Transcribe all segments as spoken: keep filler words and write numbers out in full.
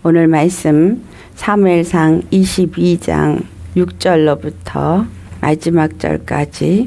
오늘 말씀 사무엘상 이십이 장 육 절로부터 마지막 절까지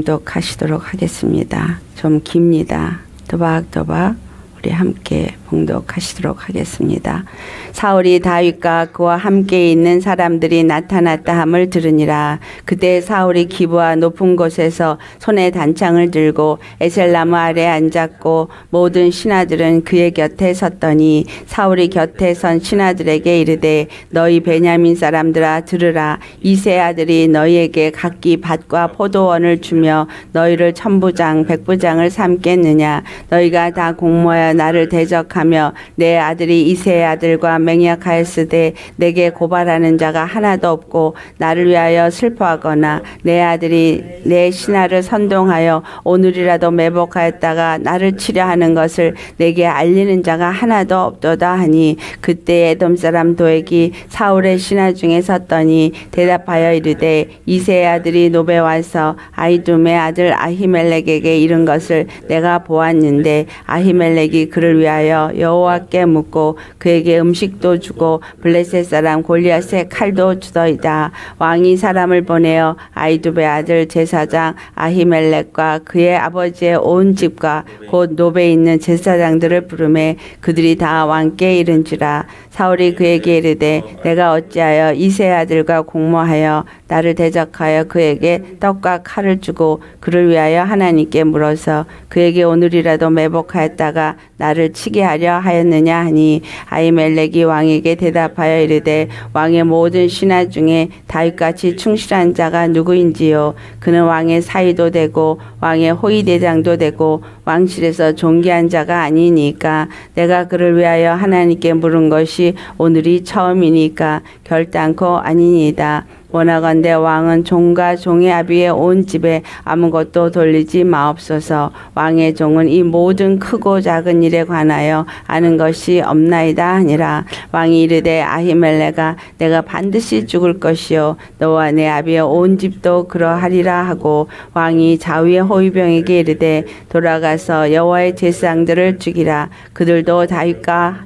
봉독하시도록 하겠습니다. 좀 깁니다. 도박도박 우리 함께 봉독하시도록 하겠습니다. 사울이 다윗과 그와 함께 있는 사람들이 나타났다 함을 들으니라. 그때 사울이 기브아 높은 곳에서 손에 단창을 들고 에셀나무 아래 앉았고 모든 신하들은 그의 곁에 섰더니 사울이 곁에 선 신하들에게 이르되 너희 베냐민 사람들아 들으라. 이세 아들이 너희에게 각기 밭과 포도원을 주며 너희를 천부장 백부장을 삼겠느냐. 너희가 다 공모하여 나를 대적하며 내 아들이 이세의 아들과 맹약하였으되 내게 고발하는 자가 하나도 없고 나를 위하여 슬퍼하거나 내 아들이 내 신하를 선동하여 오늘이라도 매복하였다가 나를 치려 하는 것을 내게 알리는 자가 하나도 없도다 하니 그때 에돔 사람 도액이 사울의 신하 중에 섰더니 대답하여 이르되 이세의 아들이 노베 와서 아히둠의 아들 아히멜렉에게 이른 것을 내가 보았는데 아히멜렉이 그를 위하여 여호와께 묻고 그에게 음식도 주고 블레셋 사람 골리앗의 칼도 주더이다. 왕이 사람을 보내어 아히둠의 아들 제사장 아히멜렉과 그의 아버지의 온 집과 곧 노베에 있는 제사장들을 부르매 그들이 다 왕께 이른지라. 사울이 그에게 이르되 내가 어찌하여 이세 아들과 공모하여 나를 대적하여 그에게 떡과 칼을 주고 그를 위하여 하나님께 물어서 그에게 오늘이라도 매복하였다가 나를 치게 하려 하였느냐 하니 아히멜렉이 왕에게 대답하여 이르되 왕의 모든 신하 중에 다윗같이 충실한 자가 누구인지요. 그는 왕의 사위도 되고 왕의 호위대장도 되고 왕실에서 존귀한 자가 아니니까 내가 그를 위하여 하나님께 물은 것이 오늘이 처음이니까 결단코 아니니이다. 원하건대 왕은 종과 종의 아비의 온 집에 아무것도 돌리지 마옵소서. 왕의 종은 이 모든 크고 작은 일에 관하여 아는 것이 없나이다 하니라. 왕이 이르되 아히멜렉아 내가 반드시 죽을 것이요 너와 내 아비의 온 집도 그러하리라 하고 왕이 자위의 호위병에게 이르되 돌아가서 여호와의 제사장들을 죽이라. 그들도 다윗과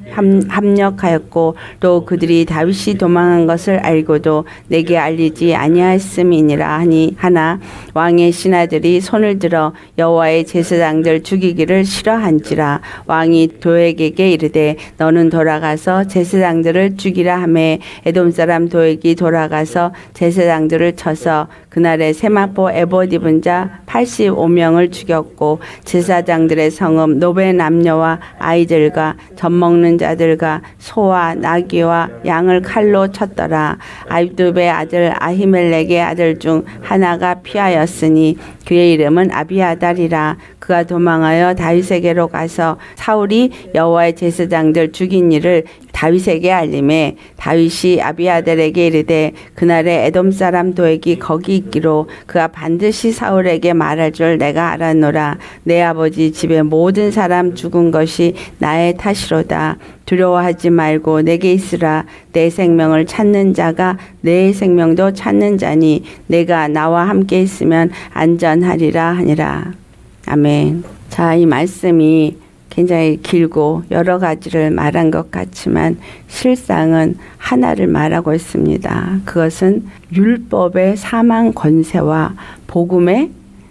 합력하였고 또 그들이 다윗이 도망한 것을 알고도 내게 알 알리지 아니하였음이니라 하니 하나 왕의 신하들이 손을 들어 여호와의 제사장들 죽이기를 싫어한지라. 왕이 도액에게 이르되 너는 돌아가서 제사장들을 죽이라 하매 에돔 사람 도액이 돌아가서 제사장들을 쳐서 그날에 세마포 에봇 입은 자 팔십오 명을 죽였고 제사장들의 성읍 노베 남녀와 아이들과 젖 먹는 자들과 소와 나귀와 양을 칼로 쳤더라. 아히두베의 아들 아히멜렉의 아들 중 하나가 피하였으니 그의 이름은 아비아달이라. 그가 도망하여 다윗에게로 가서 사울이 여호와의 제사장들 죽인 일을 다윗에게 알림해 다윗이 아비아달에게 이르되 그날에 에돔 사람 도액이 거기 있기로 그가 반드시 사울에게 말할 줄 내가 알았노라. 내 아버지 집의 모든 사람 죽은 것이 나의 탓이로다. 두려워하지 말고 내게 있으라. 내 생명을 찾는 자가 내 생명도 찾는 자니 내가 나와 함께 있으면 안전하리라 하니라. 아멘. 자, 이 말씀이 굉장히 길고 여러 가지를 말한 것 같지만 실상은 하나를 말하고 있습니다. 그것은 율법의 사망 권세와 복음의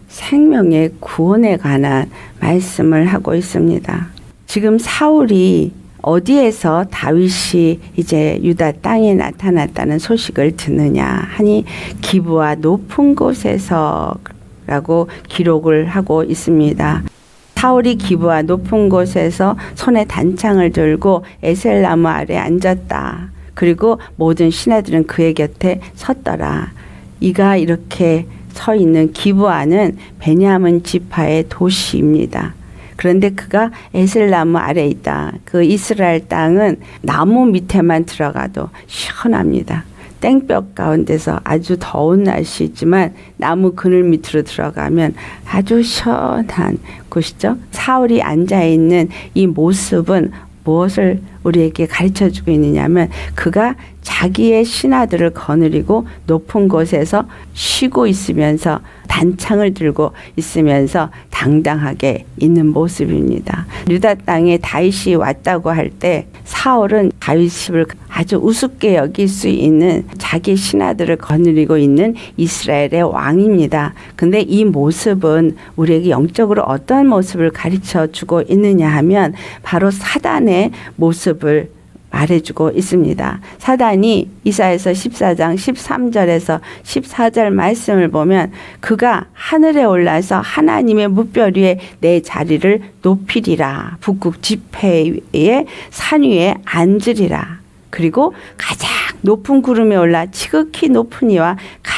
생명의 구원에 관한 말씀을 하고 있습니다. 지금 사울이 어디에서 다윗이 이제 유다 땅에 나타났다는 소식을 듣느냐 하니 기브아 높은 곳에서 라고 기록을 하고 있습니다. 사울이 기브아 높은 곳에서 손에 단창을 들고 에셀나무 아래 앉았다. 그리고 모든 신하들은 그의 곁에 섰더라. 이가 이렇게 서 있는 기브아는 베냐민 지파의 도시입니다. 그런데 그가 에셀나무 아래에 있다. 그 이스라엘 땅은 나무 밑에만 들어가도 시원합니다. 땡볕 가운데서 아주 더운 날씨지만 나무 그늘 밑으로 들어가면 아주 시원한 곳이죠. 사울이 앉아있는 이 모습은 무엇을 우리에게 가르쳐주고 있느냐면 그가 자기의 신하들을 거느리고 높은 곳에서 쉬고 있으면서 단창을 들고 있으면서 당당하게 있는 모습입니다. 유다 땅에 다윗이 왔다고 할 때 사울은 다윗을 아주 우습게 여길 수 있는 자기 신하들을 거느리고 있는 이스라엘의 왕입니다. 근데 이 모습은 우리에게 영적으로 어떤 모습을 가르쳐 주고 있느냐 하면 바로 사단의 모습을 말해주고 있습니다. 사단이 이사야서 십사 장 십삼 절에서 십사 절 말씀을 보면 그가 하늘에 올라서 하나님의 무별 위에 내 자리를 높이리라. 북극 지폐의 산 위에 앉으리라. 그리고 가장 높은 구름에 올라 지극히 높은 이와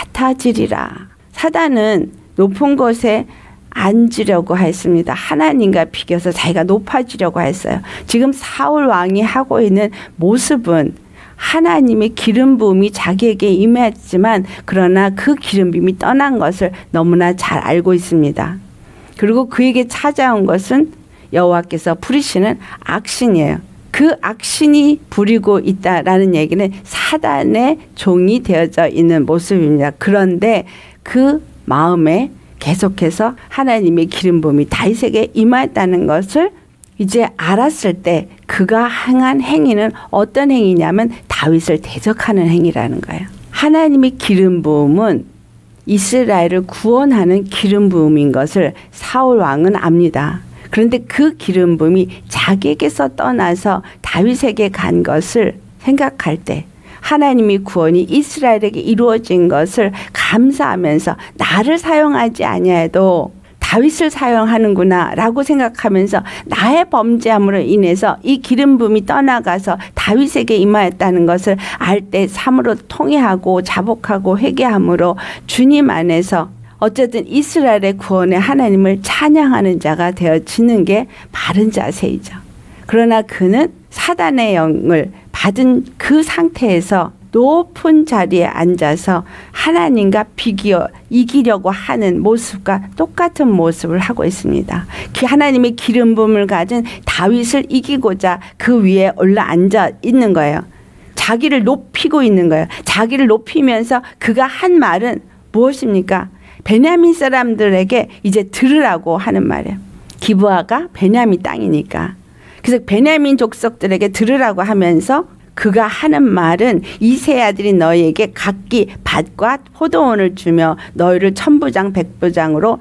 같아지리라. 사단은 높은 곳에 앉으려고 했습니다. 하나님과 비교해서 자기가 높아지려고 했어요. 지금 사울 왕이 하고 있는 모습은 하나님의 기름 부음이 자기에게 임했지만 그러나 그 기름 부음이 떠난 것을 너무나 잘 알고 있습니다. 그리고 그에게 찾아온 것은 여호와께서 부리시는 악신이에요. 그 악신이 부리고 있다라는 얘기는 사단의 종이 되어져 있는 모습입니다. 그런데 그 마음에 계속해서 하나님의 기름 부음이 다윗에게 임했다는 것을 이제 알았을 때 그가 행한 행위는 어떤 행위냐면 다윗을 대적하는 행위라는 거예요. 하나님의 기름 부음은 이스라엘을 구원하는 기름 부음인 것을 사울 왕은 압니다. 그런데 그 기름 부음이 자기에게서 떠나서 다윗에게 간 것을 생각할 때 하나님의 구원이 이스라엘에게 이루어진 것을 감사하면서 나를 사용하지 아니해도 다윗을 사용하는구나 라고 생각하면서 나의 범죄함으로 인해서 이 기름 부음이 떠나가서 다윗에게 임하였다는 것을 알 때 참으로 통회하고 자복하고 회개함으로 주님 안에서 어쨌든 이스라엘의 구원의 하나님을 찬양하는 자가 되어지는 게 바른 자세이죠. 그러나 그는 사단의 영을 받은 그 상태에서 높은 자리에 앉아서 하나님과 비교 이기려고 하는 모습과 똑같은 모습을 하고 있습니다. 그 하나님의 기름 부음을 가진 다윗을 이기고자 그 위에 올라앉아 있는 거예요. 자기를 높이고 있는 거예요. 자기를 높이면서 그가 한 말은 무엇입니까? 베냐민 사람들에게 이제 들으라고 하는 말이에요. 기브아가 베냐민 땅이니까. 그래서 베냐민 족속들에게 들으라고 하면서 그가 하는 말은 이세 아들이 너희에게 각기 밭과 포도원을 주며 너희를 천부장 백부장으로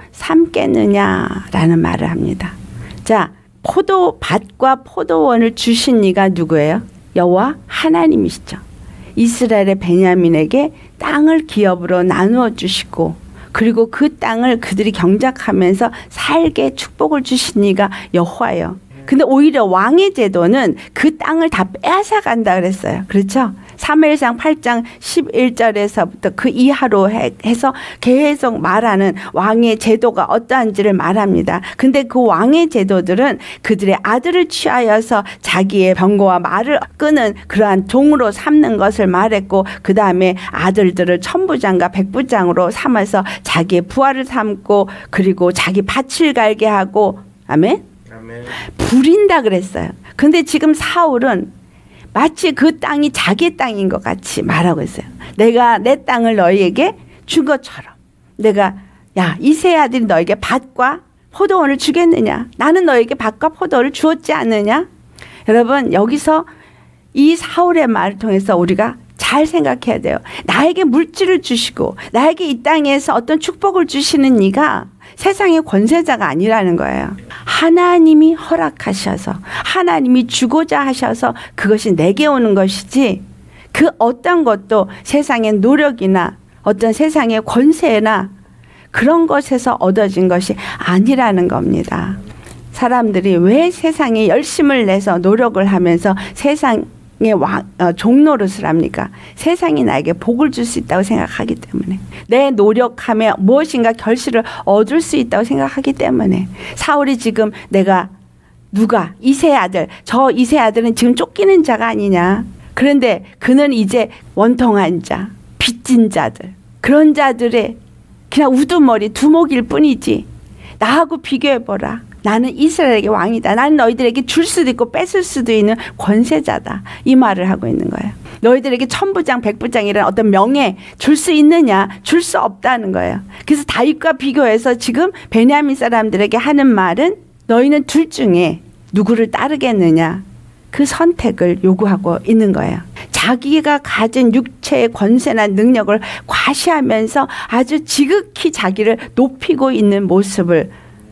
삼겠느냐라는 말을 합니다. 자, 포도 밭과 포도원을 주신 이가 누구예요? 여호와 하나님이시죠. 이스라엘의 베냐민에게 땅을 기업으로 나누어 주시고 그리고 그 땅을 그들이 경작하면서 살게 축복을 주신 이가 여호와예요. 근데 오히려 왕의 제도는 그 땅을 다 빼앗아 간다 그랬어요. 그렇죠? 사무엘상 팔 장 십일 절에서부터 그 이하로 해서 계속 말하는 왕의 제도가 어떠한지를 말합니다. 근데 그 왕의 제도들은 그들의 아들을 취하여서 자기의 병거와 말을 끄는 그러한 종으로 삼는 것을 말했고 그 다음에 아들들을 천부장과 백부장으로 삼아서 자기의 부하를 삼고 그리고 자기 밭을 갈게 하고 아멘? 부린다 그랬어요. 근데 지금 사울은 마치 그 땅이 자기 땅인 것 같이 말하고 있어요. 내가 내 땅을 너희에게 준 것처럼 내가 야 이세 아들이 너에게 밭과 포도원을 주겠느냐? 나는 너에게 밭과 포도원을 주었지 않느냐? 여러분 여기서 이 사울의 말을 통해서 우리가 잘 생각해야 돼요. 나에게 물질을 주시고 나에게 이 땅에서 어떤 축복을 주시는 이가 세상의 권세자가 아니라는 거예요. 하나님이 허락하셔서 하나님이 주고자 하셔서 그것이 내게 오는 것이지 그 어떤 것도 세상의 노력이나 어떤 세상의 권세나 그런 것에서 얻어진 것이 아니라는 겁니다. 사람들이 왜 세상에 열심을 내서 노력을 하면서 세상 왕, 어, 종노릇을 합니까? 세상이 나에게 복을 줄 수 있다고 생각하기 때문에 내 노력하며 무엇인가 결실을 얻을 수 있다고 생각하기 때문에 사울이 지금 내가 누가 이세 아들 저 이세 아들은 지금 쫓기는 자가 아니냐 그런데 그는 이제 원통한 자 빚진 자들 그런 자들의 그냥 우두머리 두목일 뿐이지 나하고 비교해보라. 나는 이스라엘에게 왕이다. 나는 너희들에게 줄 수도 있고 뺏을 수도 있는 권세자다. 이 말을 하고 있는 거예요. 너희들에게 천부장 백부장이라는 어떤 명예 줄 수 있느냐? 줄 수 없다는 거예요. 그래서 다윗과 비교해서 지금 베냐민 사람들에게 하는 말은 너희는 둘 중에 누구를 따르겠느냐? 그 선택을 요구하고 있는 거예요. 자기가 가진 육체의 권세나 능력을 과시하면서 아주 지극히 자기를 높이고 있는 모습을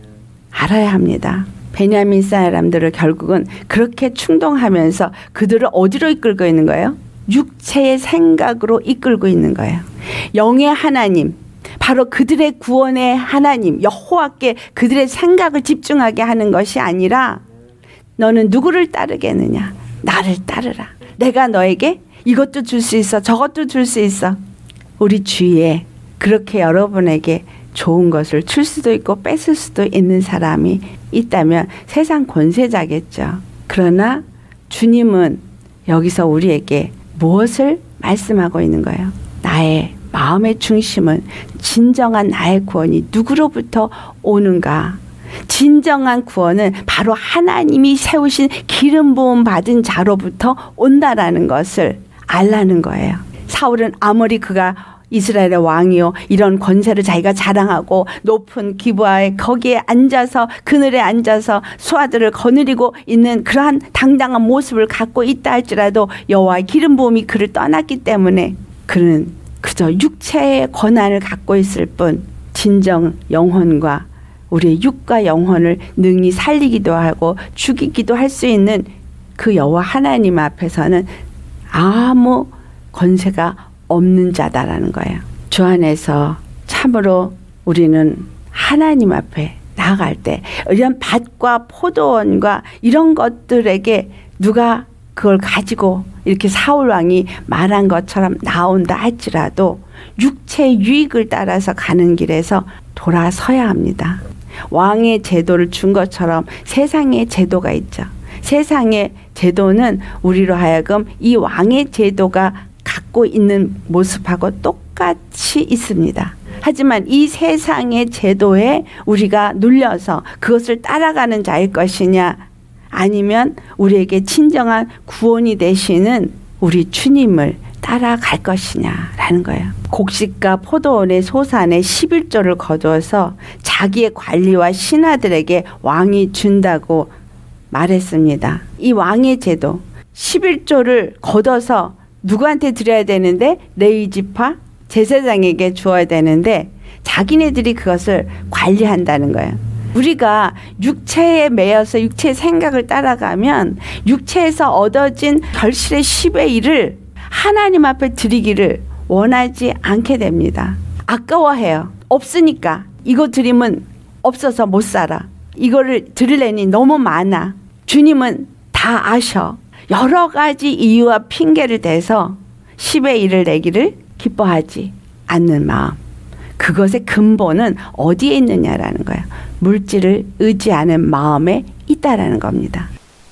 알아야 합니다. 베냐민 사람들을 결국은 그렇게 충동하면서 그들을 어디로 이끌고 있는 거예요? 육체의 생각으로 이끌고 있는 거예요. 영의 하나님, 바로 그들의 구원의 하나님 여호와께 그들의 생각을 집중하게 하는 것이 아니라 너는 누구를 따르겠느냐? 나를 따르라. 내가 너에게 이것도 줄 수 있어, 저것도 줄 수 있어. 우리 주위에 그렇게 여러분에게 좋은 것을 줄 수도 있고 뺏을 수도 있는 사람이 있다면 세상 권세자겠죠. 그러나 주님은 여기서 우리에게 무엇을 말씀하고 있는 거예요? 나의 마음의 중심은 진정한 나의 구원이 누구로부터 오는가? 진정한 구원은 바로 하나님이 세우신 기름 부음 받은 자로부터 온다라는 것을 알라는 거예요. 사울은 아무리 그가 이스라엘의 왕이요 이런 권세를 자기가 자랑하고 높은 기브아에 거기에 앉아서 그늘에 앉아서 수하들을 거느리고 있는 그러한 당당한 모습을 갖고 있다 할지라도 여호와의 기름 부음이 그를 떠났기 때문에 그는 그저 육체의 권한을 갖고 있을 뿐 진정 영혼과 우리의 육과 영혼을 능히 살리기도 하고 죽이기도 할 수 있는 그 여호와 하나님 앞에서는 아무 권세가 없는 자다라는 거예요. 주 안에서 참으로 우리는 하나님 앞에 나아갈 때 이런 밭과 포도원과 이런 것들에게 누가 그걸 가지고 이렇게 사울 왕이 말한 것처럼 나온다 할지라도 육체의 유익을 따라서 가는 길에서 돌아서야 합니다. 왕의 제도를 준 것처럼 세상의 제도가 있죠. 세상의 제도는 우리로 하여금 이 왕의 제도가 갖고 있는 모습하고 똑같이 있습니다. 하지만 이 세상의 제도에 우리가 눌려서 그것을 따라가는 자일 것이냐 아니면 우리에게 진정한 구원이 되시는 우리 주님을 따라갈 것이냐라는 거예요. 곡식과 포도원의 소산의 십일조를 거두어서 자기의 관리와 신하들에게 왕이 준다고 말했습니다. 이 왕의 제도 십일조를 걷어서 누구한테 드려야 되는데 레위 지파 제사장에게 주어야 되는데 자기네들이 그것을 관리한다는 거예요. 우리가 육체에 매여서 육체의 생각을 따라가면 육체에서 얻어진 결실의 십의 일을 하나님 앞에 드리기를 원하지 않게 됩니다. 아까워해요. 없으니까 이거 드리면 없어서 못 살아. 이거를 드리려니 너무 많아. 주님은 다 아셔. 여러 가지 이유와 핑계를 대서 십의 일을 내기를 기뻐하지 않는 마음. 그것의 근본은 어디에 있느냐라는 거예요. 물질을 의지하는 마음에 있다라는 겁니다.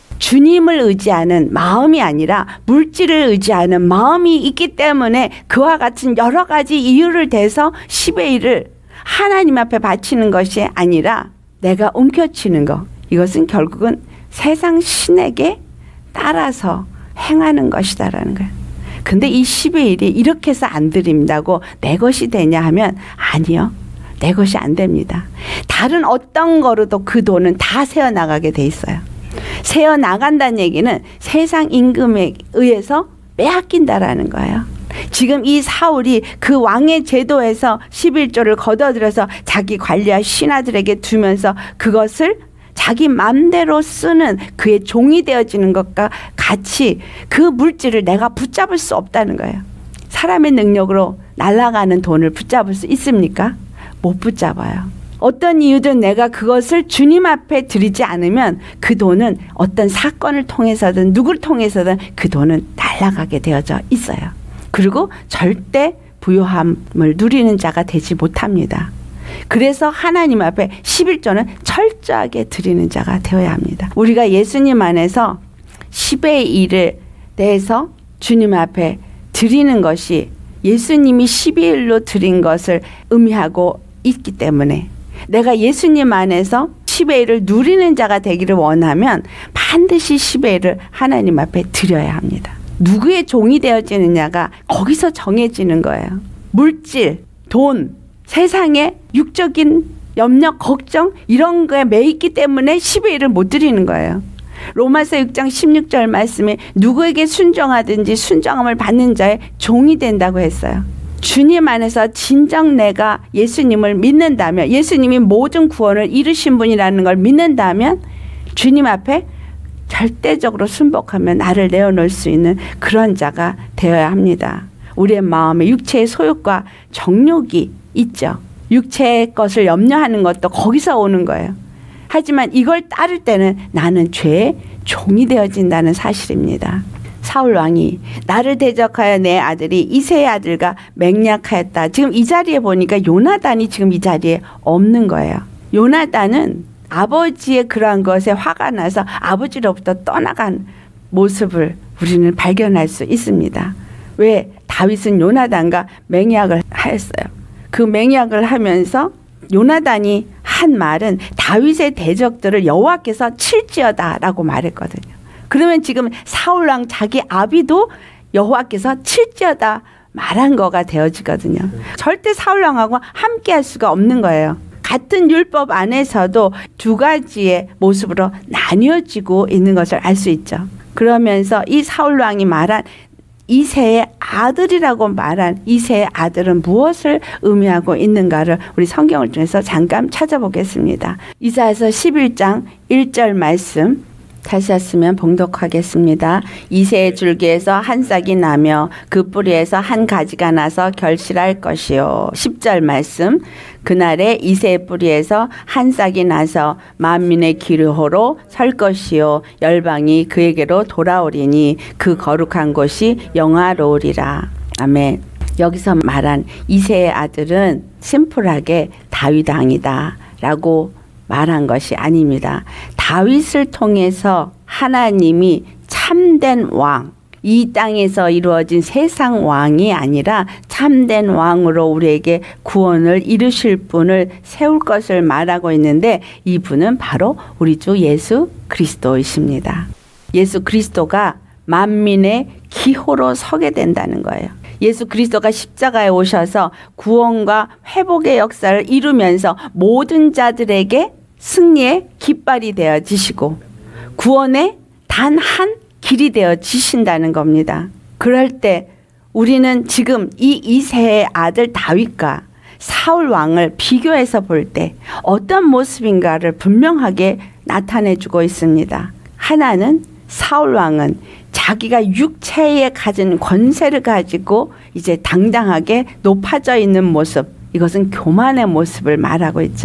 주님을 의지하는 마음이 아니라 물질을 의지하는 마음이 있기 때문에 그와 같은 여러 가지 이유를 대서 십의 일을 하나님 앞에 바치는 것이 아니라 내가 움켜쥐는 것. 이것은 결국은 세상 신에게 따라서 행하는 것이다라는 거예요. 근데 이 십의 일이 이렇게 해서 안 드린다고 내 것이 되냐 하면 아니요. 내 것이 안 됩니다. 다른 어떤 거로도 그 돈은 다 새어나가게 돼 있어요. 새어나간다는 얘기는 세상 임금에 의해서 빼앗긴다라는 거예요. 지금 이 사울이 그 왕의 제도에서 십일조를 걷어들여서 자기 관리와 신하들에게 두면서 그것을 자기 맘대로 쓰는 그의 종이 되어지는 것과 같이 그 물질을 내가 붙잡을 수 없다는 거예요. 사람의 능력으로 날아가는 돈을 붙잡을 수 있습니까? 못 붙잡아요. 어떤 이유든 내가 그것을 주님 앞에 드리지 않으면 그 돈은 어떤 사건을 통해서든 누구를 통해서든 그 돈은 날아가게 되어져 있어요. 그리고 절대 부요함을 누리는 자가 되지 못합니다. 그래서 하나님 앞에 십일조는 철저하게 드리는 자가 되어야 합니다. 우리가 예수님 안에서 십의 일에 대해서 주님 앞에 드리는 것이 예수님이 십의 일로 드린 것을 의미하고 있기 때문에 내가 예수님 안에서 십의 일을 누리는 자가 되기를 원하면 반드시 십의 일을 하나님 앞에 드려야 합니다. 누구의 종이 되어지느냐가 거기서 정해지는 거예요. 물질, 돈, 세상의 육적인 염려, 걱정 이런 거에 매있기 때문에 십의 일을 못 드리는 거예요. 로마서 육 장 십육 절 말씀에 누구에게 순종하든지 순종함을 받는 자의 종이 된다고 했어요. 주님 안에서 진정 내가 예수님을 믿는다면, 예수님이 모든 구원을 이루신 분이라는 걸 믿는다면 주님 앞에 절대적으로 순복하며 나를 내어놓을 수 있는 그런 자가 되어야 합니다. 우리의 마음에 육체의 소욕과 정욕이 있죠. 육체의 것을 염려하는 것도 거기서 오는 거예요. 하지만 이걸 따를 때는 나는 죄의 종이 되어진다는 사실입니다. 사울 왕이 나를 대적하여 내 아들이 이새의 아들과 맹약하였다. 지금 이 자리에 보니까 요나단이 지금 이 자리에 없는 거예요. 요나단은 아버지의 그러한 것에 화가 나서 아버지로부터 떠나간 모습을 우리는 발견할 수 있습니다. 왜? 다윗은 요나단과 맹약을 하였어요. 그 맹약을 하면서 요나단이 한 말은 다윗의 대적들을 여호와께서 칠지어다 라고 말했거든요. 그러면 지금 사울왕 자기 아비도 여호와께서 칠지어다 말한 거가 되어지거든요. 절대 사울왕하고 함께 할 수가 없는 거예요. 같은 율법 안에서도 두 가지의 모습으로 나뉘어지고 있는 것을 알 수 있죠. 그러면서 이 사울왕이 말한 이새의 아들이라고 말한 이새의 아들은 무엇을 의미하고 있는가를 우리 성경을 통해서 잠깐 찾아보겠습니다. 이사야서 십일 장 일 절 말씀 다시 했으면 봉독하겠습니다. 이새의 줄기에서 한 싹이 나며 그 뿌리에서 한 가지가 나서 결실할 것이요. 십 절 말씀 그날에 이새의 뿌리에서 한 싹이 나서 만민의 기류호로 설 것이요 열방이 그에게로 돌아오리니 그 거룩한 곳이 영화로우리라. 아멘. 여기서 말한 이새의 아들은 심플하게 다윗 왕이다 라고 말한 것이 아닙니다. 다윗을 통해서 하나님이 참된 왕, 이 땅에서 이루어진 세상 왕이 아니라 참된 왕으로 우리에게 구원을 이루실 분을 세울 것을 말하고 있는데 이분은 바로 우리 주 예수 그리스도이십니다. 예수 그리스도가 만민의 기호로 서게 된다는 거예요. 예수 그리스도가 십자가에 오셔서 구원과 회복의 역사를 이루면서 모든 자들에게 승리의 깃발이 되어지시고 구원의 단 한 길이 되어지신다는 겁니다. 그럴 때 우리는 지금 이 이새의 아들 다윗과 사울 왕을 비교해서 볼 때 어떤 모습인가를 분명하게 나타내주고 있습니다. 하나는 사울 왕은 자기가 육체에 가진 권세를 가지고 이제 당당하게 높아져 있는 모습, 이것은 교만의 모습을 말하고 있죠.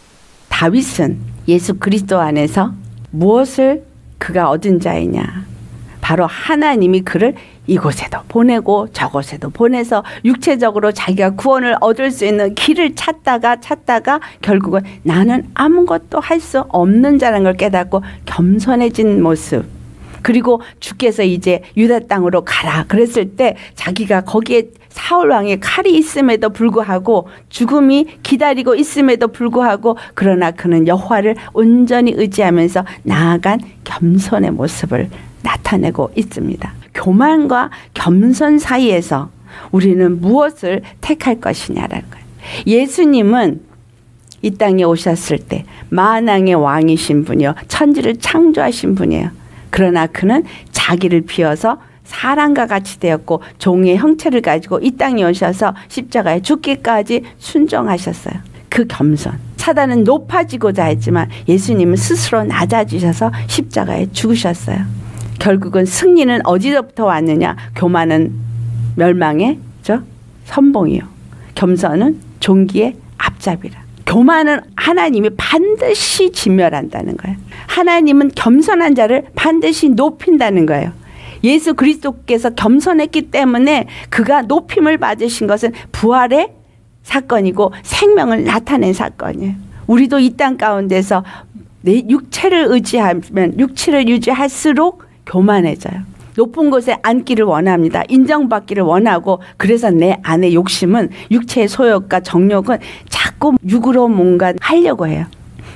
다윗은 예수 그리스도 안에서 무엇을 그가 얻은 자이냐? 바로 하나님이 그를 이곳에도 보내고 저곳에도 보내서 육체적으로 자기가 구원을 얻을 수 있는 길을 찾다가 찾다가 결국은 나는 아무것도 할 수 없는 자라는 걸 깨닫고 겸손해진 모습. 그리고 주께서 이제 유다 땅으로 가라 그랬을 때 자기가 거기에 사울 왕의 칼이 있음에도 불구하고 죽음이 기다리고 있음에도 불구하고 그러나 그는 여호와를 온전히 의지하면서 나아간 겸손의 모습을 나타내고 있습니다. 교만과 겸손 사이에서 우리는 무엇을 택할 것이냐라는 거예요. 예수님은 이 땅에 오셨을 때 만왕의 왕이신 분이요 천지를 창조하신 분이에요. 그러나 그는 자기를 비워서 사람과 같이 되었고 종의 형체를 가지고 이 땅에 오셔서 십자가에 죽기까지 순종하셨어요. 그 겸손. 사단은 높아지고자 했지만 예수님은 스스로 낮아지셔서 십자가에 죽으셨어요. 결국은 승리는 어디서부터 왔느냐? 교만은 멸망의 저 선봉이요. 겸손은 종기의 앞잡이라. 교만은 하나님이 반드시 진멸한다는 거예요. 하나님은 겸손한 자를 반드시 높인다는 거예요. 예수 그리스도께서 겸손했기 때문에 그가 높임을 받으신 것은 부활의 사건이고 생명을 나타낸 사건이에요. 우리도 이 땅 가운데서 내 육체를 의지하면 육체를 유지할수록 교만해져요. 높은 곳에 앉기를 원합니다. 인정받기를 원하고 그래서 내 안에 욕심은 육체의 소욕과 정욕은 자꾸 육으로 뭔가 하려고 해요.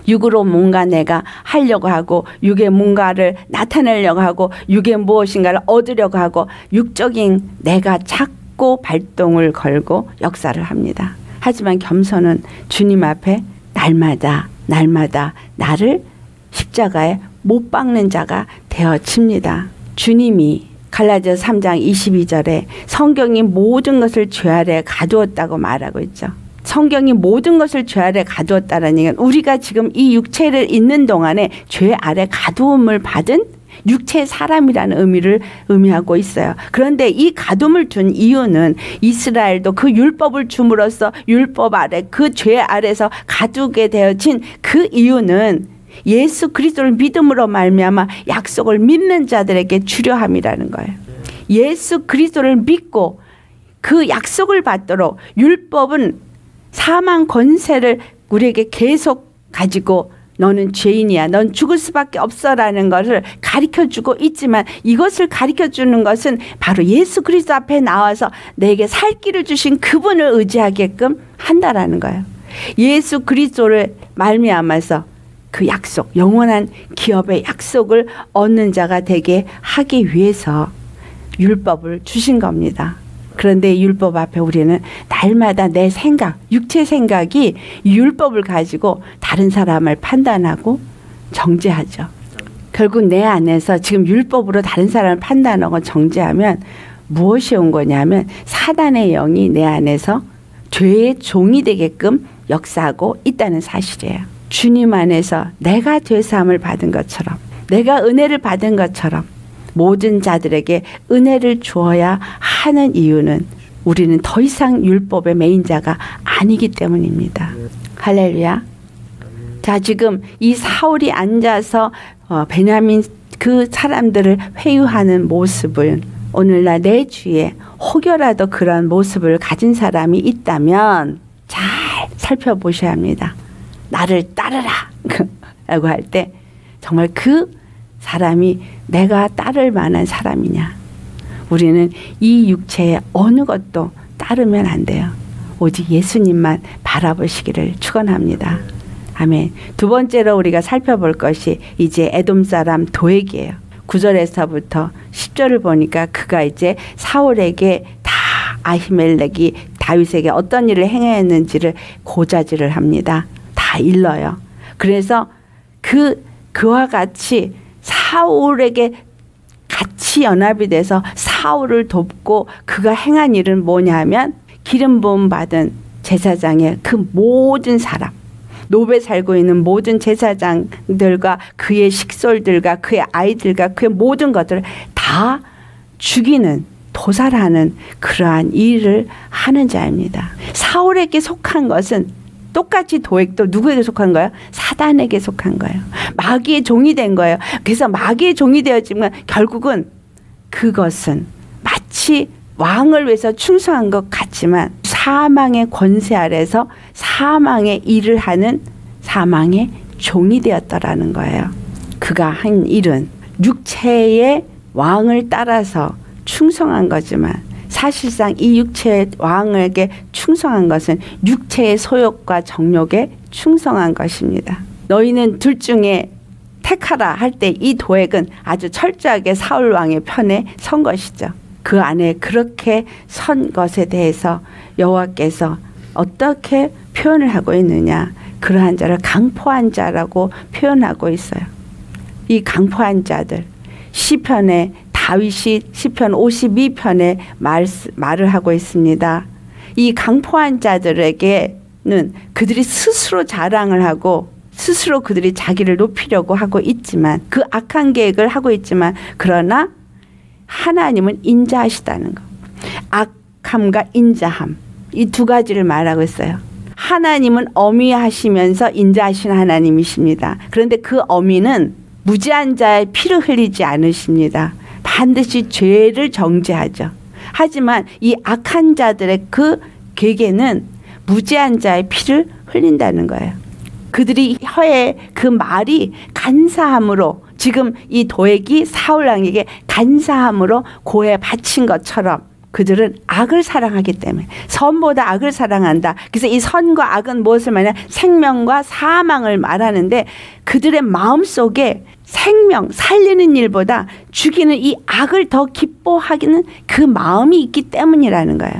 육으로 뭔가 내가 하려고 하고 육의 뭔가를 나타내려고 하고 육의 무엇인가를 얻으려고 하고 육적인 내가 자꾸 발동을 걸고 역사를 합니다. 하지만 겸손은 주님 앞에 날마다 날마다 나를 십자가에 못 박는 자가 되어집니다. 주님이 갈라디아서 삼 장 이십이 절에 성경이 모든 것을 죄 아래 가두었다고 말하고 있죠. 성경이 모든 것을 죄 아래 가두었다는 얘기는 우리가 지금 이 육체를 있는 동안에 죄 아래 가두음을 받은 육체 사람이라는 의미를 의미하고 있어요. 그런데 이 가둠을 둔 이유는 이스라엘도 그 율법을 줌으로써 율법 아래 그 죄 아래서 가두게 되어진 그 이유는 예수 그리스도를 믿음으로 말미암아 약속을 믿는 자들에게 주려함이라는 거예요. 예수 그리스도를 믿고 그 약속을 받도록 율법은 사망 권세를 우리에게 계속 가지고 너는 죄인이야. 넌 죽을 수밖에 없어라는 것을 가르쳐주고 있지만 이것을 가르쳐주는 것은 바로 예수 그리스도 앞에 나와서 내게 살 길을 주신 그분을 의지하게끔 한다라는 거예요. 예수 그리스도를 말미암아서 그 약속, 영원한 기업의 약속을 얻는 자가 되게 하기 위해서 율법을 주신 겁니다. 그런데 율법 앞에 우리는 날마다 내 생각, 육체 생각이 율법을 가지고 다른 사람을 판단하고 정죄하죠. 결국 내 안에서 지금 율법으로 다른 사람을 판단하고 정죄하면 무엇이 온 거냐면 사단의 영이 내 안에서 죄의 종이 되게끔 역사하고 있다는 사실이에요. 주님 안에서 내가 죄사함을 받은 것처럼 내가 은혜를 받은 것처럼 모든 자들에게 은혜를 주어야 하는 이유는 우리는 더 이상 율법의 매인자가 아니기 때문입니다. 할렐루야. 자, 지금 이 사울이 앉아서 어, 베냐민 그 사람들을 회유하는 모습을 오늘날 내 주위에 혹여라도 그런 모습을 가진 사람이 있다면 잘 살펴보셔야 합니다. 나를 따르라 라고 할 때 정말 그 사람이 내가 따를 만한 사람이냐. 우리는 이 육체의 어느 것도 따르면 안 돼요. 오직 예수님만 바라보시기를 축원합니다. 아멘. 두 번째로 우리가 살펴볼 것이 이제 에돔 사람 도액이에요. 구 절에서부터 십 절을 보니까 그가 이제 사울에게 다 아히멜렉이 다윗에게 어떤 일을 행했는지를 고자질을 합니다. 다 일러요. 그래서 그 그와 같이 사울에게 같이 연합이 돼서 사울을 돕고 그가 행한 일은 뭐냐 하면 기름 부음 받은 제사장의 그 모든 사람, 노베 살고 있는 모든 제사장들과 그의 식솔들과 그의 아이들과 그의 모든 것들을 다 죽이는 도살하는 그러한 일을 하는 자입니다. 사울에게 속한 것은 똑같이 도액도 누구에게 속한 거예요? 사단에게 속한 거예요. 마귀의 종이 된 거예요. 그래서 마귀의 종이 되었지만 결국은 그것은 마치 왕을 위해서 충성한 것 같지만 사망의 권세 아래서 사망의 일을 하는 사망의 종이 되었더라는 거예요. 그가 한 일은 육체의 왕을 따라서 충성한 거지만 사실상 이 육체의 왕에게 충성한 것은 육체의 소욕과 정욕에 충성한 것입니다. 너희는 둘 중에 택하라 할 때 이 도액은 아주 철저하게 사울 왕의 편에 선 것이죠. 그 안에 그렇게 선 것에 대해서 여호와께서 어떻게 표현을 하고 있느냐. 그러한 자를 강포한 자라고 표현하고 있어요. 이 강포한 자들 시편에 다윗이 시편 오십이 편에 말, 말을 하고 있습니다. 이 강포한 자들에게는 그들이 스스로 자랑을 하고 스스로 그들이 자기를 높이려고 하고 있지만 그 악한 계획을 하고 있지만 그러나 하나님은 인자하시다는 것. 악함과 인자함 이 두 가지를 말하고 있어요. 하나님은 어미하시면서 인자하신 하나님이십니다. 그런데 그 어미는 무지한 자의 피를 흘리지 않으십니다. 반드시 죄를 정죄하죠. 하지만 이 악한 자들의 그 계계는 무지한 자의 피를 흘린다는 거예요. 그들이 혀의 그 말이 간사함으로 지금 이 도액이 사울 왕에게 간사함으로 고해 바친 것처럼 그들은 악을 사랑하기 때문에 선보다 악을 사랑한다. 그래서 이 선과 악은 무엇을 말하냐? 생명과 사망을 말하는데 그들의 마음속에 생명, 살리는 일보다 죽이는 이 악을 더 기뻐하기는 그 마음이 있기 때문이라는 거예요.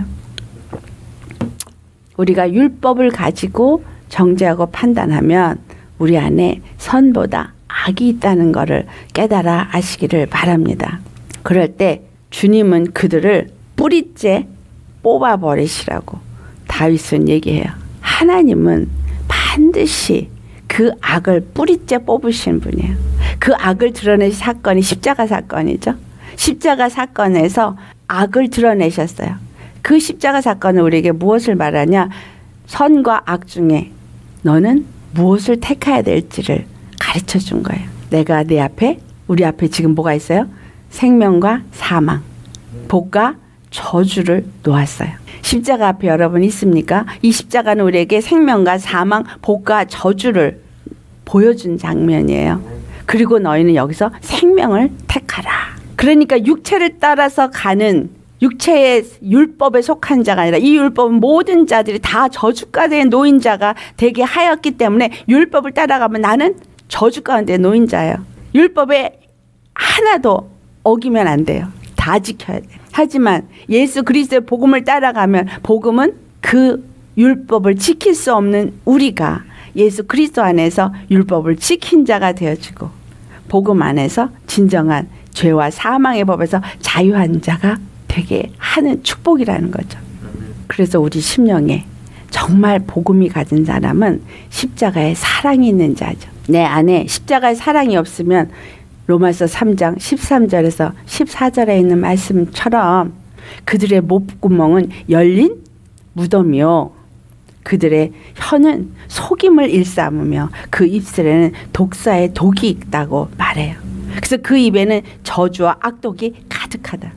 우리가 율법을 가지고 정죄하고 판단하면 우리 안에 선보다 악이 있다는 것을 깨달아 아시기를 바랍니다. 그럴 때 주님은 그들을 뿌리째 뽑아버리시라고 다윗은 얘기해요. 하나님은 반드시 그 악을 뿌리째 뽑으신 분이에요. 그 악을 드러낸 사건이 십자가 사건이죠. 십자가 사건에서 악을 드러내셨어요. 그 십자가 사건은 우리에게 무엇을 말하냐? 선과 악 중에 너는 무엇을 택해야 될지를 가르쳐 준 거예요. 내가 내 앞에, 우리 앞에 지금 뭐가 있어요? 생명과 사망, 복과 저주를 놓았어요. 십자가 앞에 여러분 있습니까? 이 십자가는 우리에게 생명과 사망, 복과 저주를 보여준 장면이에요. 그리고 너희는 여기서 생명을 택하라. 그러니까 육체를 따라서 가는 육체의 율법에 속한 자가 아니라 이 율법은 모든 자들이 다 저주 가운데 놓인 자가 되게 하였기 때문에 율법을 따라가면 나는 저주 가운데 놓인 자예요. 율법에 하나도 어기면 안 돼요. 다 지켜야 돼요. 하지만 예수 그리스도의 복음을 따라가면 복음은 그 율법을 지킬 수 없는 우리가 예수 그리스도 안에서 율법을 지킨 자가 되어지고 복음 안에서 진정한 죄와 사망의 법에서 자유한 자가 되게 하는 축복이라는 거죠. 그래서 우리 심령에 정말 복음이 가진 사람은 십자가에 사랑이 있는 자죠. 내 안에 십자가에 사랑이 없으면 로마서 삼 장 십삼 절에서 십사 절에 있는 말씀처럼 그들의 목구멍은 열린 무덤이요 그들의 혀는 속임을 일삼으며 그 입술에는 독사의 독이 있다고 말해요. 그래서 그 입에는 저주와 악독이 가득하다.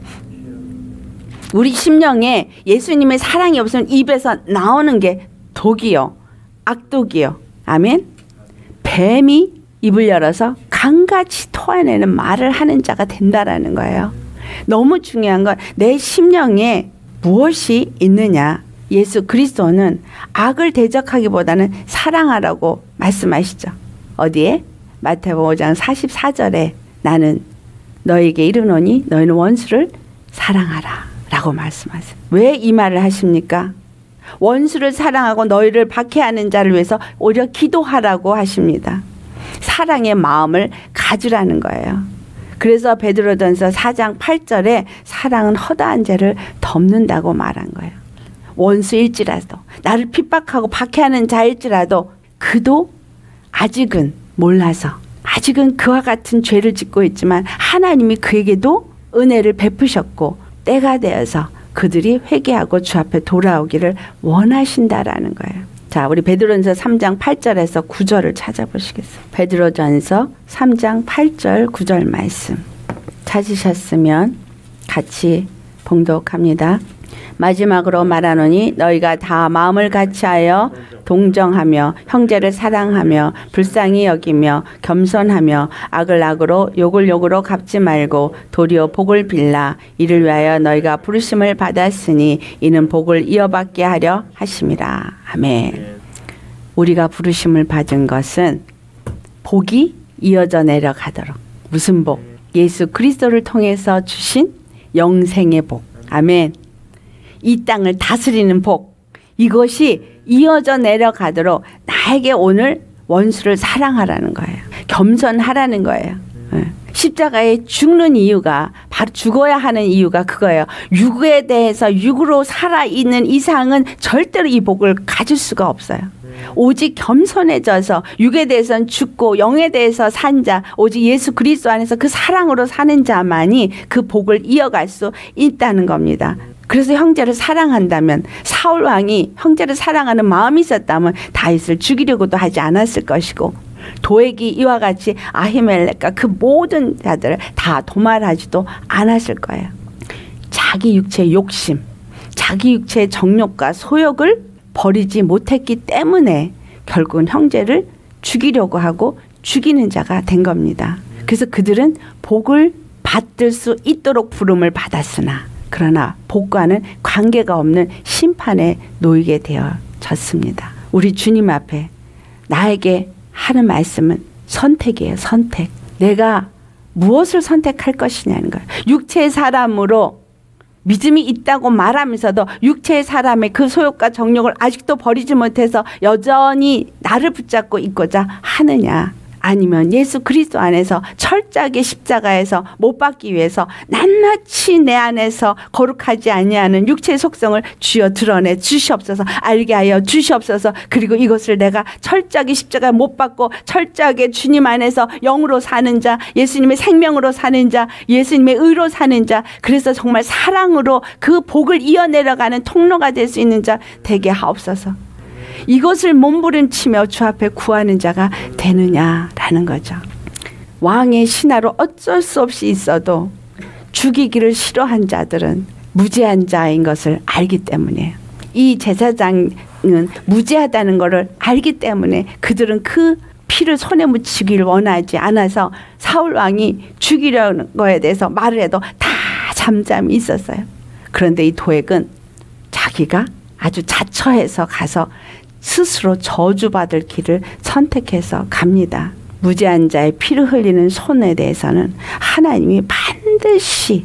우리 심령에 예수님의 사랑이 없으면 입에서 나오는 게 독이요, 악독이요. 아멘. 뱀이 입을 열어서 강같이 토해내는 말을 하는 자가 된다라는 거예요. 너무 중요한 건 내 심령에 무엇이 있느냐. 예수 그리스도는 악을 대적하기보다는 사랑하라고 말씀하시죠. 어디에? 마태복음 오 장 사십사 절에 나는 너에게 이르노니 너희는 원수를 사랑하라 라고 말씀하세요. 왜 이 말을 하십니까? 원수를 사랑하고 너희를 박해하는 자를 위해서 오히려 기도하라고 하십니다. 사랑의 마음을 가지라는 거예요. 그래서 베드로전서 사 장 팔 절에 사랑은 허다한 죄를 덮는다고 말한 거예요. 원수일지라도 나를 핍박하고 박해하는 자일지라도 그도 아직은 몰라서 아직은 그와 같은 죄를 짓고 있지만 하나님이 그에게도 은혜를 베푸셨고 때가 되어서 그들이 회개하고 주 앞에 돌아오기를 원하신다라는 거예요. 자, 우리 베드로전서 삼 장 팔 절에서 구 절을 찾아보시겠어요? 베드로전서 삼 장 팔 절 구 절 말씀 찾으셨으면 같이 봉독합니다. 마지막으로 말하노니 너희가 다 마음을 같이하여 동정하며 형제를 사랑하며 불쌍히 여기며 겸손하며 악을 악으로 욕을 욕으로 갚지 말고 도리어 복을 빌라. 이를 위하여 너희가 부르심을 받았으니 이는 복을 이어받게 하려 하심이라. 아멘. 우리가 부르심을 받은 것은 복이 이어져 내려가도록. 무슨 복? 예수 그리스도를 통해서 주신 영생의 복. 아멘. 이 땅을 다스리는 복, 이것이 이어져 내려가도록 나에게 오늘 원수를 사랑하라는 거예요. 겸손하라는 거예요. 십자가에 죽는 이유가 바로 죽어야 하는 이유가 그거예요. 육에 대해서 육으로 살아있는 이상은 절대로 이 복을 가질 수가 없어요. 오직 겸손해져서 육에 대해서는 죽고 영에 대해서 산 자, 오직 예수 그리스도 안에서 그 사랑으로 사는 자만이 그 복을 이어갈 수 있다는 겁니다. 그래서 형제를 사랑한다면 사울 왕이 형제를 사랑하는 마음이 있었다면 다윗을 죽이려고도 하지 않았을 것이고 도액이 이와 같이 아히멜렉과 그 모든 자들을 다 도말하지도 않았을 거예요. 자기 육체의 욕심, 자기 육체의 정욕과 소욕을 버리지 못했기 때문에 결국은 형제를 죽이려고 하고 죽이는 자가 된 겁니다. 그래서 그들은 복을 받을 수 있도록 부름을 받았으나 그러나 복과는 관계가 없는 심판에 놓이게 되어졌습니다. 우리 주님 앞에 나에게 하는 말씀은 선택이에요. 선택. 내가 무엇을 선택할 것이냐는 거예요. 육체의 사람으로 믿음이 있다고 말하면서도 육체의 사람의 그 소욕과 정욕을 아직도 버리지 못해서 여전히 나를 붙잡고 있고자 하느냐, 아니면 예수 그리스도 안에서 철저하게 십자가에서 못 박기 위해서 낱낱이 내 안에서 거룩하지 아니하는 육체의 속성을 주여 드러내 주시옵소서, 알게 하여 주시옵소서. 그리고 이것을 내가 철저하게 십자가에 못 박고 철저하게 주님 안에서 영으로 사는 자, 예수님의 생명으로 사는 자, 예수님의 의로 사는 자, 그래서 정말 사랑으로 그 복을 이어내려가는 통로가 될 수 있는 자 되게 하옵소서. 이것을 몸부림치며 주 앞에 구하는 자가 되느냐라는 거죠. 왕의 신하로 어쩔 수 없이 있어도 죽이기를 싫어한 자들은 무죄한 자인 것을 알기 때문이에요. 이 제사장은 무죄하다는 것을 알기 때문에 그들은 그 피를 손에 묻히기를 원하지 않아서 사울 왕이 죽이려는 거에 대해서 말을 해도 다 잠잠히 있었어요. 그런데 이 도액은 자기가 아주 자처해서 가서 스스로 저주받을 길을 선택해서 갑니다. 무죄한 자의 피를 흘리는 손에 대해서는 하나님이 반드시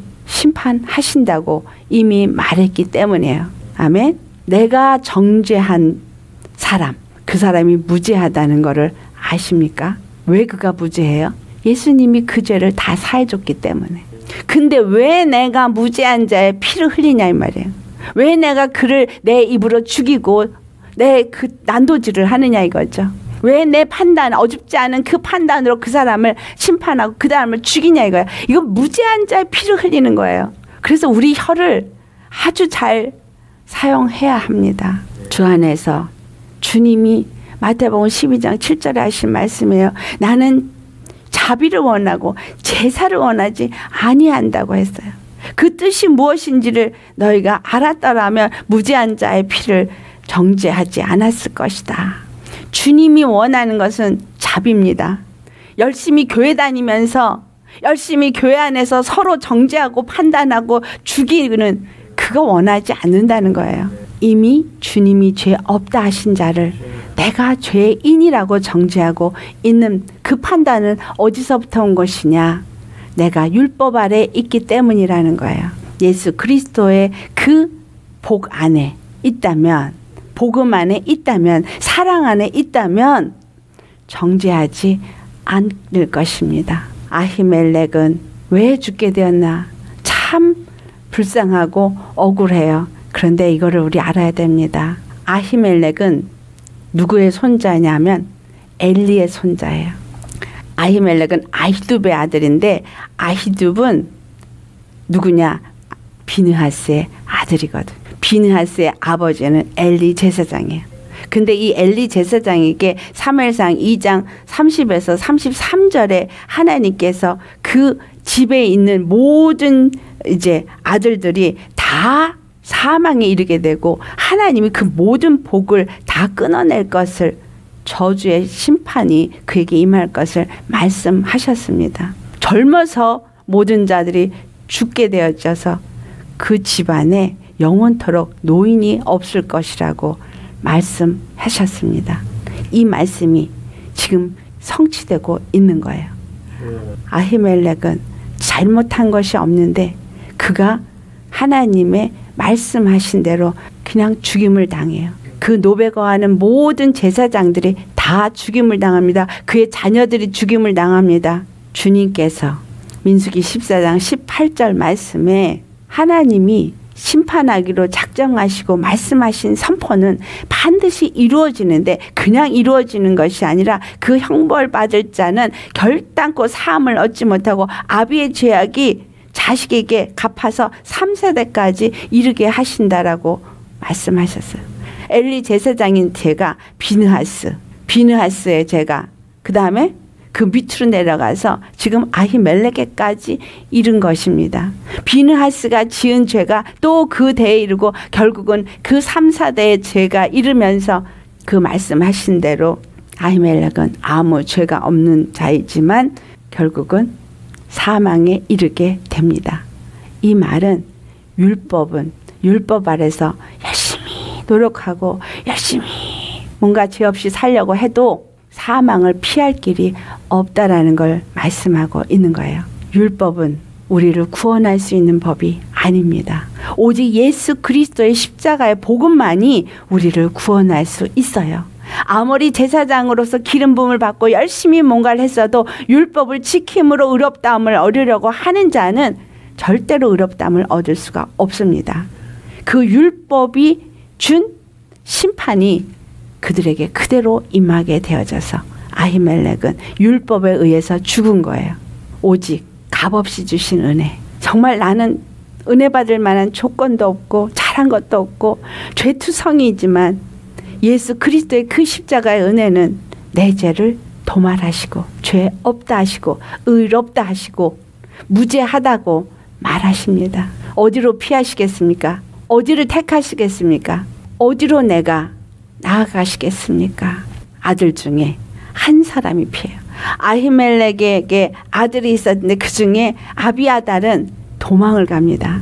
심판하신다고 이미 말했기 때문이에요. 아멘. 내가 정죄한 사람, 그 사람이 무죄하다는 것을 아십니까? 왜 그가 무죄해요? 예수님이 그 죄를 다 사해줬기 때문에. 근데 왜 내가 무죄한 자의 피를 흘리냐 이 말이에요. 왜 내가 그를 내 입으로 죽이고 내 그 난도질을 하느냐 이거죠. 왜 내 판단, 어줍지 않은 그 판단으로 그 사람을 심판하고 그 사람을 죽이냐 이거예요. 이거 무죄한 자의 피를 흘리는 거예요. 그래서 우리 혀를 아주 잘 사용해야 합니다. 주 안에서 주님이 마태복음 십이 장 칠 절에 하신 말씀이에요. 나는 자비를 원하고 제사를 원하지 아니한다고 했어요. 그 뜻이 무엇인지를 너희가 알았더라면 무죄한 자의 피를 정죄하지 않았을 것이다. 주님이 원하는 것은 자비입니다. 열심히 교회 다니면서 열심히 교회 안에서 서로 정죄하고 판단하고 죽이는 그거 원하지 않는다는 거예요. 이미 주님이 죄 없다 하신 자를 내가 죄인이라고 정죄하고 있는 그 판단은 어디서부터 온 것이냐? 내가 율법 아래 있기 때문이라는 거예요. 예수 그리스도의 그 복 안에 있다면, 복음 안에 있다면, 사랑 안에 있다면 정죄하지 않을 것입니다. 아히멜렉은 왜 죽게 되었나? 참 불쌍하고 억울해요. 그런데 이거를 우리 알아야 됩니다. 아히멜렉은 누구의 손자냐면 엘리의 손자예요. 아히멜렉은 아히둡의 아들인데 아히둡은 누구냐? 비느하스의 아들이거든. 비느하스의 아버지는 엘리 제사장이에요. 근데 이 엘리 제사장에게 사무엘상 이 장 삼십에서 삼십삼 절에 하나님께서 그 집에 있는 모든 이제 아들들이 다 사망에 이르게 되고 하나님이 그 모든 복을 다 끊어낼 것을, 저주의 심판이 그에게 임할 것을 말씀하셨습니다. 젊어서 모든 자들이 죽게 되어져서 그 집안에 영원토록 노인이 없을 것이라고 말씀하셨습니다. 이 말씀이 지금 성취되고 있는 거예요. 아히멜렉은 잘못한 것이 없는데 그가 하나님의 말씀하신 대로 그냥 죽임을 당해요. 그 노베 거하는 모든 제사장들이 다 죽임을 당합니다. 그의 자녀들이 죽임을 당합니다. 주님께서 민수기 십사 장 십팔 절 말씀에 하나님이 심판하기로 작정하시고 말씀하신 선포는 반드시 이루어지는데 그냥 이루어지는 것이 아니라 그 형벌 받을 자는 결단코 사함을 얻지 못하고 아비의 죄악이 자식에게 갚아서 삼 세대까지 이르게 하신다라고 말씀하셨어요. 엘리 제사장인 제가 비느하스, 비느하스의 제가 그 다음에 그 밑으로 내려가서 지금 아히멜렉에까지 이른 것입니다. 비느하스가 지은 죄가 또 그 대에 이르고 결국은 그 삼, 사 대의 죄가 이르면서 그 말씀하신 대로 아히멜렉은 아무 죄가 없는 자이지만 결국은 사망에 이르게 됩니다. 이 말은 율법은 율법 아래서 열심히 노력하고 열심히 뭔가 죄 없이 살려고 해도 사망을 피할 길이 없다라는 걸 말씀하고 있는 거예요. 율법은 우리를 구원할 수 있는 법이 아닙니다. 오직 예수 그리스도의 십자가의 복음만이 우리를 구원할 수 있어요. 아무리 제사장으로서 기름 부음을 받고 열심히 뭔가를 했어도 율법을 지킴으로 의롭다함을 얻으려고 하는 자는 절대로 의롭다함을 얻을 수가 없습니다. 그 율법이 준 심판이 그들에게 그대로 임하게 되어져서 아히멜렉은 율법에 의해서 죽은 거예요. 오직 값없이 주신 은혜. 정말 나는 은혜 받을 만한 조건도 없고 잘한 것도 없고 죄투성이지만 예수 그리스도의 그 십자가의 은혜는 내 죄를 도말하시고 죄 없다 하시고 의롭다 하시고 무죄하다고 말하십니다. 어디로 피하시겠습니까? 어디를 택하시겠습니까? 어디로 내가 나아가시겠습니까? 아들 중에 한 사람이 피해요. 아히멜렉에게 아들이 있었는데 그 중에 아비아달은 도망을 갑니다.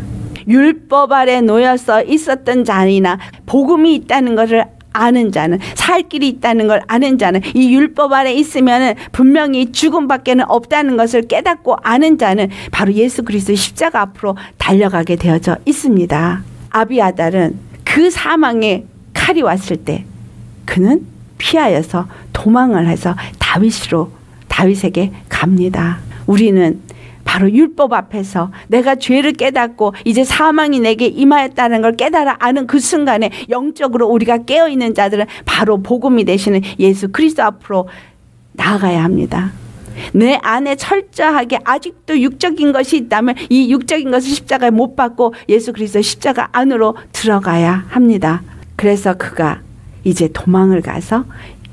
율법 아래 놓여서 있었던 자이나 복음이 있다는 것을 아는 자는, 살 길이 있다는 걸 아는 자는, 이 율법 아래 있으면 분명히 죽음밖에는 없다는 것을 깨닫고 아는 자는 바로 예수 그리스도의 십자가 앞으로 달려가게 되어져 있습니다. 아비아달은 그 사망의 칼이 왔을 때 그는 피하여서 도망을 해서 다윗으로 다윗에게 갑니다. 우리는 바로 율법 앞에서 내가 죄를 깨닫고 이제 사망이 내게 임하였다는 걸 깨달아 아는 그 순간에 영적으로 우리가 깨어있는 자들은 바로 복음이 되시는 예수 그리스도 앞으로 나아가야 합니다. 내 안에 철저하게 아직도 육적인 것이 있다면 이 육적인 것을 십자가에 못 박고 예수 그리스도 십자가 안으로 들어가야 합니다. 그래서 그가 이제 도망을 가서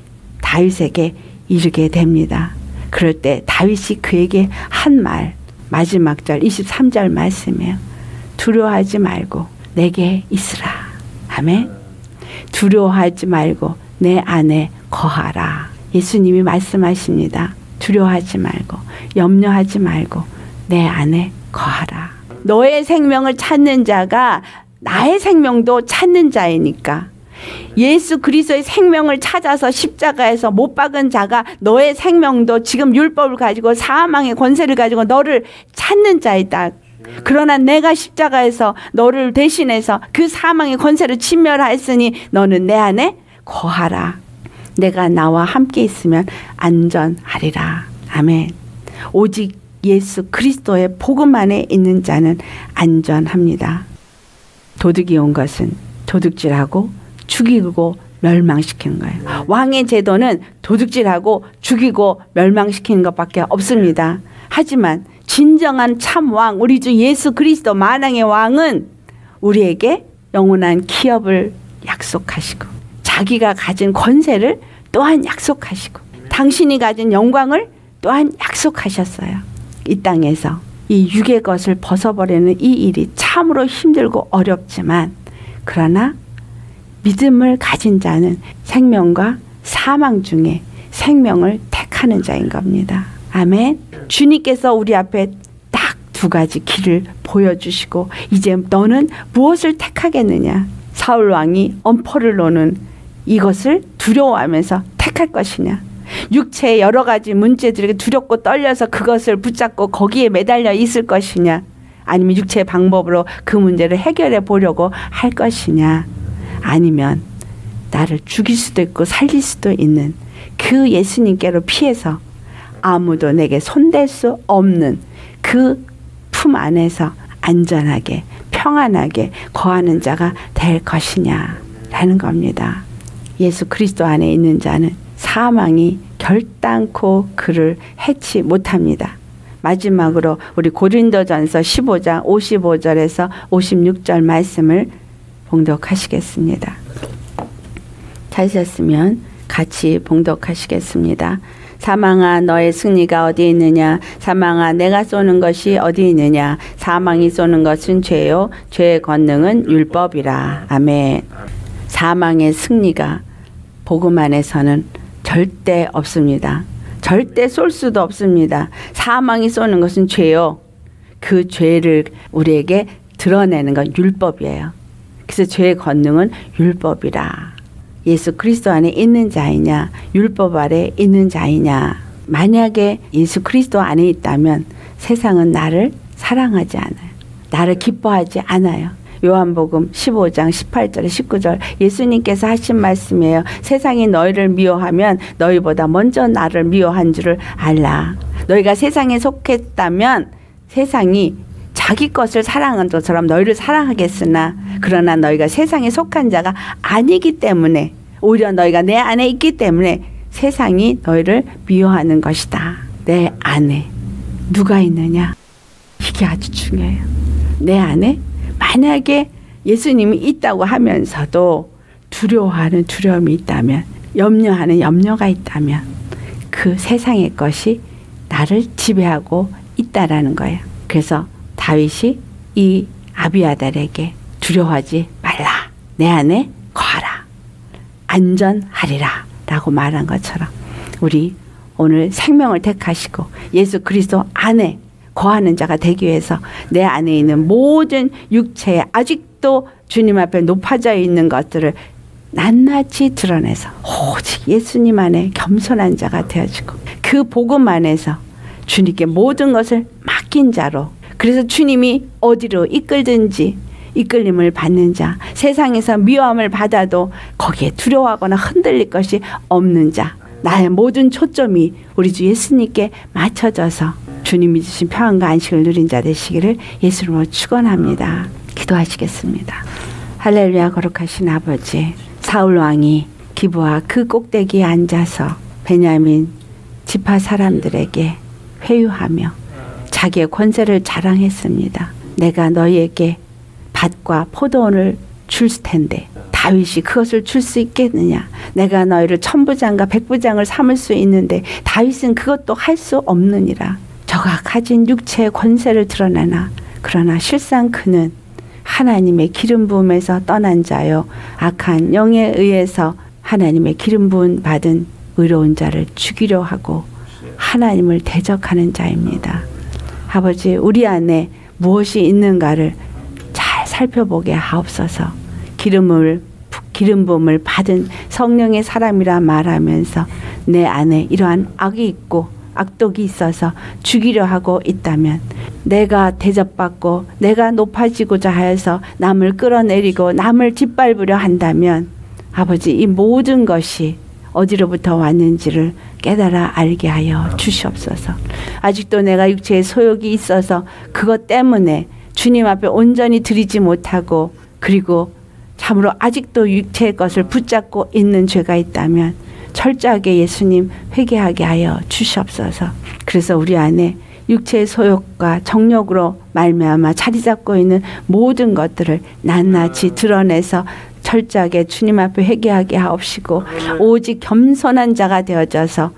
다윗에게 이르게 됩니다. 그럴 때 다윗이 그에게 한 말, 마지막 절 이십삼 절 말씀이에요. 두려워하지 말고 내게 있으라. 아멘. 두려워하지 말고 내 안에 거하라. 예수님이 말씀하십니다. 두려워하지 말고 염려하지 말고 내 안에 거하라. 너의 생명을 찾는 자가 나의 생명도 찾는 자이니까 예수 그리스도의 생명을 찾아서 십자가에서 못 박은 자가 너의 생명도 지금 율법을 가지고 사망의 권세를 가지고 너를 찾는 자이다. 그러나 내가 십자가에서 너를 대신해서 그 사망의 권세를 진멸하였으니 너는 내 안에 거하라. 내가 나와 함께 있으면 안전하리라. 아멘. 오직 예수 그리스도의 복음 안에 있는 자는 안전합니다. 도둑이 온 것은 도둑질하고 죽이고 멸망시키는 거예요. 왕의 제도는 도둑질하고 죽이고 멸망시키는 것밖에 없습니다. 하지만 진정한 참 왕, 우리 주 예수 그리스도 만왕의 왕은 우리에게 영원한 기업을 약속하시고 자기가 가진 권세를 또한 약속하시고 당신이 가진 영광을 또한 약속하셨어요. 이 땅에서 이 육의 것을 벗어버리는 이 일이 참으로 힘들고 어렵지만 그러나 믿음을 가진 자는 생명과 사망 중에 생명을 택하는 자인 겁니다. 아멘. 주님께서 우리 앞에 딱 두 가지 길을 보여주시고 이제 너는 무엇을 택하겠느냐. 사울 왕이 엄포를 놓는 이것을 두려워하면서 택할 것이냐. 육체의 여러 가지 문제들에게 두렵고 떨려서 그것을 붙잡고 거기에 매달려 있을 것이냐. 아니면 육체의 방법으로 그 문제를 해결해 보려고 할 것이냐. 아니면 나를 죽일 수도 있고 살릴 수도 있는 그 예수님께로 피해서 아무도 내게 손댈 수 없는 그 품 안에서 안전하게 평안하게 거하는 자가 될 것이냐라는 겁니다. 예수 그리스도 안에 있는 자는 사망이 결단코 그를 해치 못합니다. 마지막으로 우리 고린도전서 십오 장 오십오 절에서 오십육 절 말씀을 봉독하시겠습니다. 찾으셨으면 같이 봉독하시겠습니다. 사망아 너의 승리가 어디 있느냐. 사망아 내가 쏘는 것이 어디 있느냐. 사망이 쏘는 것은 죄요 죄의 권능은 율법이라. 아멘. 사망의 승리가 복음 안에서는 절대 없습니다. 절대 쏠 수도 없습니다. 사망이 쏘는 것은 죄요 그 죄를 우리에게 드러내는 건 율법이에요. 그래서 죄의 권능은 율법이라. 예수 그리스도 안에 있는 자이냐 율법 아래 있는 자이냐. 만약에 예수 그리스도 안에 있다면 세상은 나를 사랑하지 않아요. 나를 기뻐하지 않아요. 요한복음 십오 장 십팔 절 십구 절 예수님께서 하신 말씀이에요. 세상이 너희를 미워하면 너희보다 먼저 나를 미워한 줄을 알라. 너희가 세상에 속했다면 세상이 자기 것을 사랑한 것처럼 너희를 사랑하겠으나 그러나 너희가 세상에 속한 자가 아니기 때문에 오히려 너희가 내 안에 있기 때문에 세상이 너희를 미워하는 것이다. 내 안에 누가 있느냐? 이게 아주 중요해요. 내 안에 만약에 예수님이 있다고 하면서도 두려워하는 두려움이 있다면 염려하는 염려가 있다면 그 세상의 것이 나를 지배하고 있다라는 거예요. 그래서 다윗이 이 아비아달에게 두려워하지 말라. 내 안에 거하라. 안전하리라 라고 말한 것처럼 우리 오늘 생명을 택하시고 예수 그리스도 안에 거하는 자가 되기 위해서 내 안에 있는 모든 육체에 아직도 주님 앞에 높아져 있는 것들을 낱낱이 드러내서 오직 예수님 안에 겸손한 자가 되어지고 그 복음 안에서 주님께 모든 것을 맡긴 자로, 그래서 주님이 어디로 이끌든지 이끌림을 받는 자, 세상에서 미워함을 받아도 거기에 두려워하거나 흔들릴 것이 없는 자, 나의 모든 초점이 우리 주 예수님께 맞춰져서 주님이 주신 평안과 안식을 누린 자 되시기를 예수님으로 축원합니다. 기도하시겠습니다. 할렐루야. 거룩하신 아버지, 사울 왕이 기브아 그 꼭대기에 앉아서 베냐민 지파 사람들에게 회유하며 자기의 권세를 자랑했습니다. 내가 너희에게 밭과 포도원을 줄 텐데 다윗이 그것을 줄 수 있겠느냐? 내가 너희를 천부장과 백부장을 삼을 수 있는데 다윗은 그것도 할 수 없느니라. 저가 가진 육체의 권세를 드러내나 그러나 실상 그는 하나님의 기름 부음에서 떠난 자요 악한 영에 의해서 하나님의 기름 부음 받은 의로운 자를 죽이려 하고 하나님을 대적하는 자입니다. 아버지, 우리 안에 무엇이 있는가를 잘 살펴보게 하옵소서. 기름을 기름 부음을 받은 성령의 사람이라 말하면서 내 안에 이러한 악이 있고 악독이 있어서 죽이려 하고 있다면, 내가 대접받고 내가 높아지고자 하여서 남을 끌어내리고 남을 짓밟으려 한다면 아버지, 이 모든 것이 어디로부터 왔는지를 깨달아 알게 하여 주시옵소서. 아직도 내가 육체의 소욕이 있어서 그것 때문에 주님 앞에 온전히 드리지 못하고 그리고 참으로 아직도 육체의 것을 붙잡고 있는 죄가 있다면 철저하게 예수님 회개하게 하여 주시옵소서. 그래서 우리 안에 육체의 소욕과 정욕으로 말미암아 자리 잡고 있는 모든 것들을 낱낱이 드러내서 철저하게 주님 앞에 회개하게 하옵시고 오직 겸손한 자가 되어져서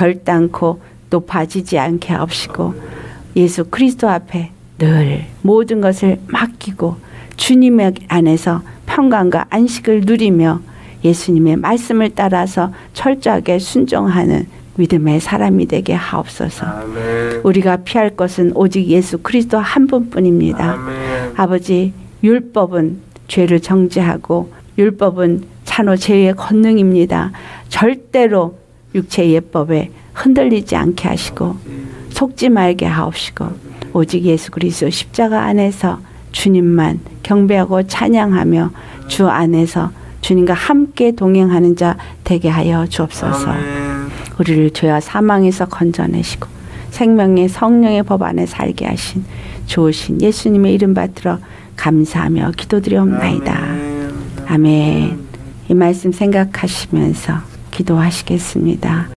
결단코 높아지지 않게 하옵시고 예수 그리스도 앞에 늘 모든 것을 맡기고 주님의 안에서 평강과 안식을 누리며 예수님의 말씀을 따라서 철저하게 순종하는 믿음의 사람이 되게 하옵소서. 아멘. 우리가 피할 것은 오직 예수 그리스도 한 분뿐입니다. 아멘. 아버지, 율법은 죄를 정죄하고 율법은 찬호 죄의 권능입니다. 절대로 육체의 예법에 흔들리지 않게 하시고 속지 말게 하옵시고 오직 예수 그리스도 십자가 안에서 주님만 경배하고 찬양하며 주 안에서 주님과 함께 동행하는 자 되게 하여 주옵소서. 아멘. 우리를 죄와 사망에서 건져내시고 생명의 성령의 법 안에 살게 하신 좋으신 예수님의 이름 받들어 감사하며 기도드리옵나이다. 아멘. 아멘. 이 말씀 생각하시면서 기도하시겠습니다.